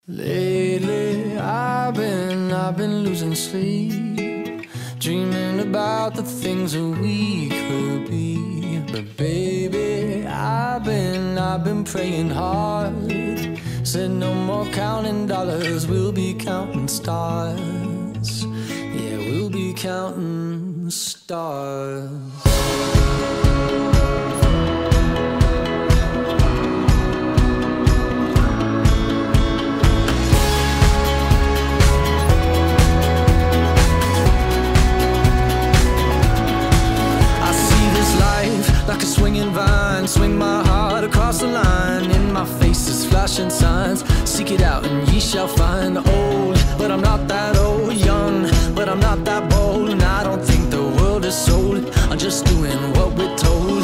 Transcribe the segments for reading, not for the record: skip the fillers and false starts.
Lately I've been losing sleep, dreaming about the things that we could be. But baby, I've been praying hard. Said no more counting dollars, we'll be counting stars. Yeah, we'll be counting stars. Like a swinging vine, swing my heart across the line. In my face is flashing signs. Seek it out and ye shall find. Old, but I'm not that old. Young, but I'm not that bold. And I don't think the world is sold. I'm just doing what we're told.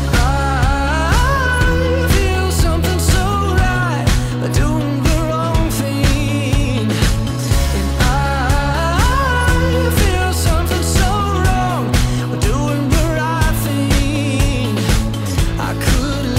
I feel something so right, doing the wrong thing. And I feel something so wrong, doing the right thing. I couldn't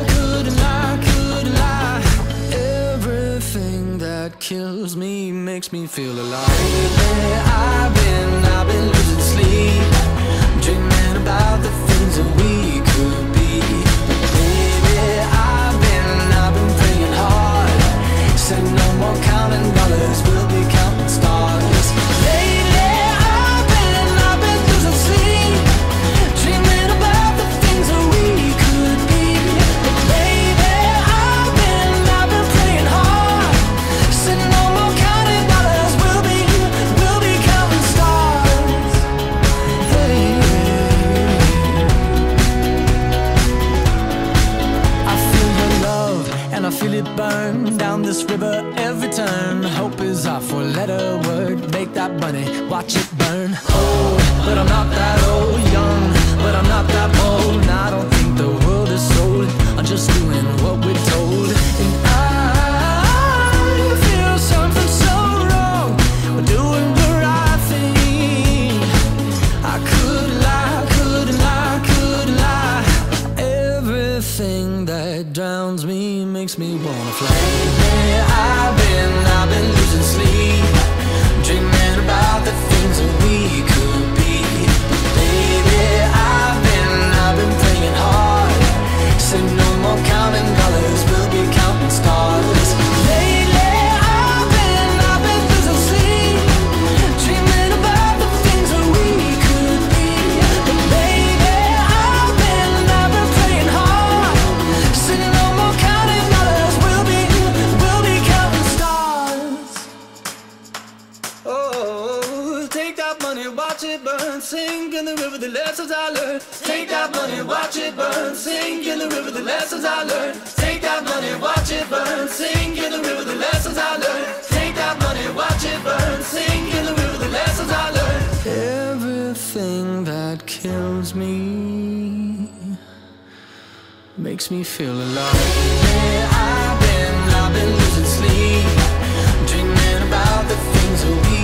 lie. Everything that kills me makes me feel alive. Lately I've been losing sleep, dreaming about the things that we could be. Baby, I've been praying hard. Said no more counting dollars, we'll be counting stars. Lately I've been losing sleep, dreaming about the things that we could be. But baby, I've been praying hard. Said no more counting dollars, we'll be counting stars. Hey. I feel your love and I feel it burn down this river every turn. Hope is our four-letter word. Make that money, watch it burn. Old, but I'm not that old. Young, but I'm not that bold. And I don't think the world is sold. I'm just doing what we're told. And I feel something so wrong, we're doing the right thing. I couldn't lie. Everything that drowns me makes me wanna fly. Lately I've been losing sleep, dreaming about the things that we could be. Baby, I've been praying hard. Said no more counting dollars, we'll be counting stars. Lately I've been losing sleep, dreaming about the things that we could be. But baby, I've been praying hard. Said no more counting dollars, we'll be counting stars. Oh, take that money, watch it burn, sink in the river, the lessons I learned. Take that money, watch it burn, sink in the river, the lessons I learned. Take that money, watch it burn, sink in the river, the lessons I learned. Take that money, watch it burn, sink in the river, the lessons I learned. Everything that kills me makes me feel alive. I've been losing sleep, dreaming about the things that we